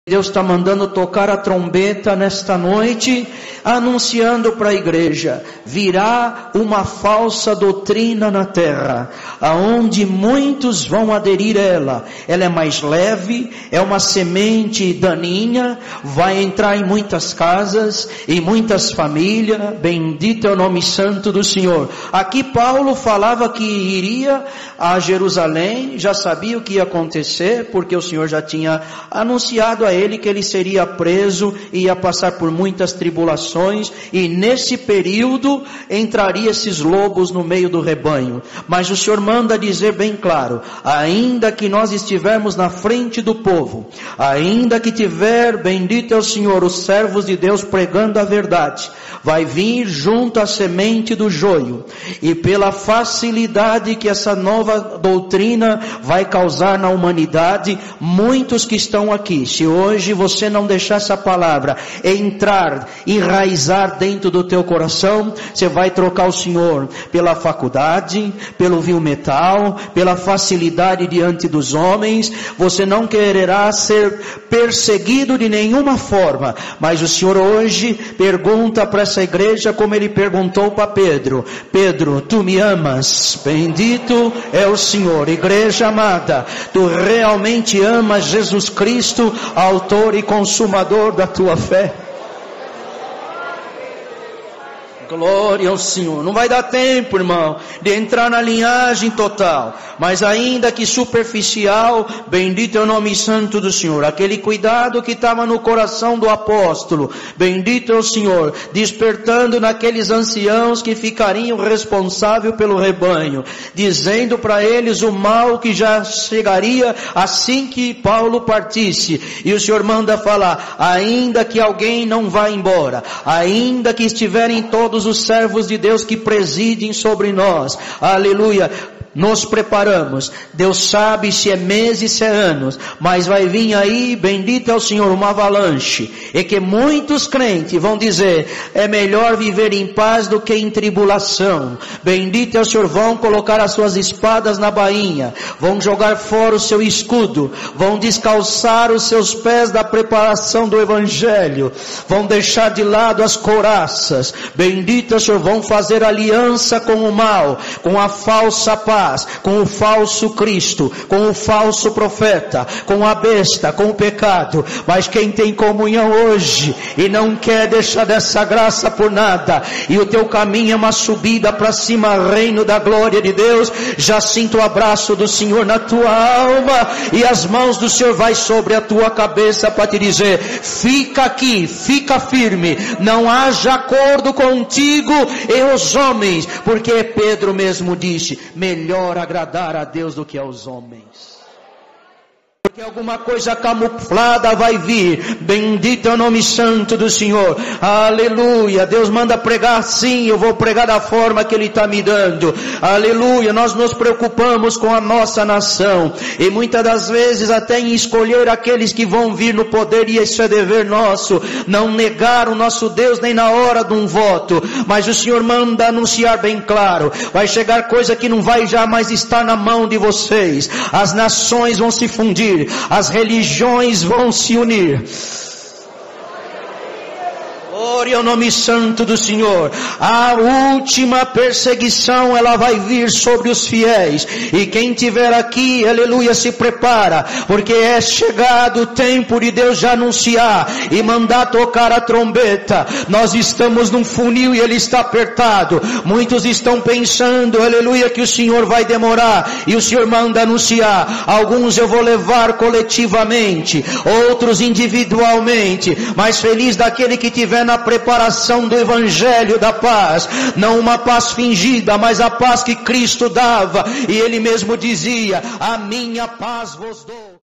Deus está mandando tocar a trombeta nesta noite, anunciando para a igreja: virá uma falsa doutrina na terra, aonde muitos vão aderir a ela. Ela é mais leve, é uma semente daninha, vai entrar em muitas casas, em muitas famílias. Bendito é o nome santo do Senhor. Aqui Paulo falava que iria a Jerusalém, já sabia o que ia acontecer, porque o Senhor já tinha anunciado a ele que ele seria preso e ia passar por muitas tribulações, e nesse período entraria esses lobos no meio do rebanho. Mas o Senhor manda dizer bem claro: ainda que nós estivermos na frente do povo, ainda que tiver, bendito é o Senhor, os servos de Deus pregando a verdade, vai vir junto à semente do joio, e pela facilidade que essa nova doutrina vai causar na humanidade, muitos que estão aqui, se hoje você não deixar essa palavra entrar, enraizar dentro do teu coração, você vai trocar o Senhor pela faculdade, pelo vil metal, pela facilidade diante dos homens. Você não quererá ser perseguido de nenhuma forma, mas o Senhor hoje pergunta para essa igreja como ele perguntou para Pedro: Pedro, tu me amas? Bendito é o Senhor. Igreja amada, tu realmente amas Jesus Cristo, autor e consumador da tua fé? Glória ao Senhor. Não vai dar tempo, irmão, de entrar na linhagem total, mas ainda que superficial, bendito é o nome santo do Senhor. Aquele cuidado que estava no coração do apóstolo, bendito é o Senhor, despertando naqueles anciãos que ficariam responsáveis pelo rebanho, dizendo para eles o mal que já chegaria assim que Paulo partisse. E o Senhor manda falar: ainda que alguém não vá embora, ainda que estiverem todos os servos de Deus que presidem sobre nós, aleluia, nos preparamos. Deus sabe se é meses, se é anos, mas vai vir aí, bendito é o Senhor, uma avalanche, e que muitos crentes vão dizer: é melhor viver em paz do que em tribulação. Bendito é o Senhor. Vão colocar as suas espadas na bainha, vão jogar fora o seu escudo, vão descalçar os seus pés da preparação do evangelho, vão deixar de lado as couraças. Bendito é o Senhor. Vão fazer aliança com o mal, com a falsa paz, com o falso Cristo, com o falso profeta, com a besta, com o pecado. Mas quem tem comunhão hoje e não quer deixar dessa graça por nada, e o teu caminho é uma subida para cima, reino da glória de Deus, já sinto o abraço do Senhor na tua alma, e as mãos do Senhor vai sobre a tua cabeça para te dizer: fica aqui, fica firme, não haja acordo contigo e os homens, porque Pedro mesmo disse: melhor agradar a Deus do que aos homens. Porque alguma coisa camuflada vai vir. Bendito é o nome santo do Senhor. Aleluia. Deus manda pregar assim, eu vou pregar da forma que Ele está me dando. Aleluia. Nós nos preocupamos com a nossa nação, e muitas das vezes até em escolher aqueles que vão vir no poder, e isso é dever nosso, não negar o nosso Deus nem na hora de um voto. Mas o Senhor manda anunciar bem claro: vai chegar coisa que não vai jamais estar na mão de vocês. As nações vão se fundir, as religiões vão se unir. Glória ao nome santo do Senhor. A última perseguição, ela vai vir sobre os fiéis, e quem tiver aqui, aleluia, se prepara, porque é chegado o tempo de Deus já anunciar e mandar tocar a trombeta. Nós estamos num funil e ele está apertado. Muitos estão pensando, aleluia, que o Senhor vai demorar, e o Senhor manda anunciar. Alguns eu vou levar coletivamente, outros individualmente, mas feliz daquele que tiver na preparação do evangelho da paz, não uma paz fingida, mas a paz que Cristo dava, e Ele mesmo dizia: a minha paz vos dou.